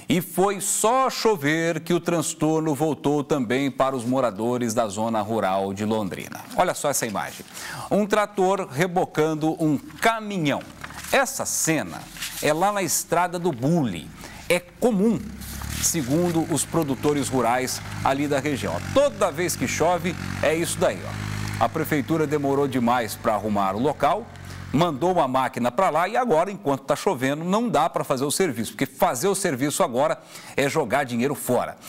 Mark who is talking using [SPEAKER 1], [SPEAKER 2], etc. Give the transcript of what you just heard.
[SPEAKER 1] E foi só chover que o transtorno voltou também para os moradores da zona rural de Londrina. Olha só essa imagem. Um trator rebocando um caminhão. Essa cena é lá na estrada do Bule. É comum, segundo os produtores rurais ali da região. Toda vez que chove, é isso daí, ó. A prefeitura demorou demais para arrumar o local, mandou uma máquina para lá e agora, enquanto está chovendo, não dá para fazer o serviço, porque fazer o serviço agora é jogar dinheiro fora.